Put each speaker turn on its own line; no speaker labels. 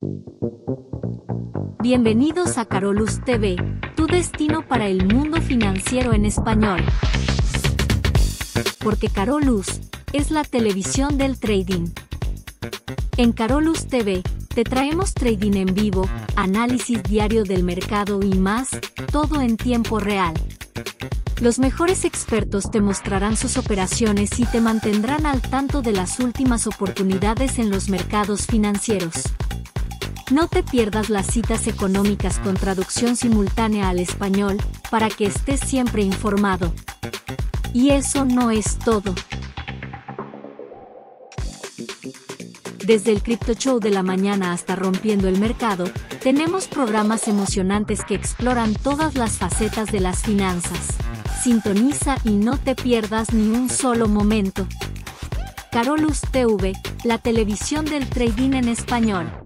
Bienvenidos a Carolus TV, tu destino para el mundo financiero en español. Porque Carolus es la televisión del trading. En Carolus TV te traemos trading en vivo, análisis diario del mercado y más, todo en tiempo real. Los mejores expertos te mostrarán sus operaciones y te mantendrán al tanto de las últimas oportunidades en los mercados financieros. No te pierdas las citas económicas con traducción simultánea al español, para que estés siempre informado. Y eso no es todo. Desde el Crypto Show de la mañana hasta Rompiendo el Mercado, tenemos programas emocionantes que exploran todas las facetas de las finanzas. Sintoniza y no te pierdas ni un solo momento. Carolus TV, la televisión del trading en español.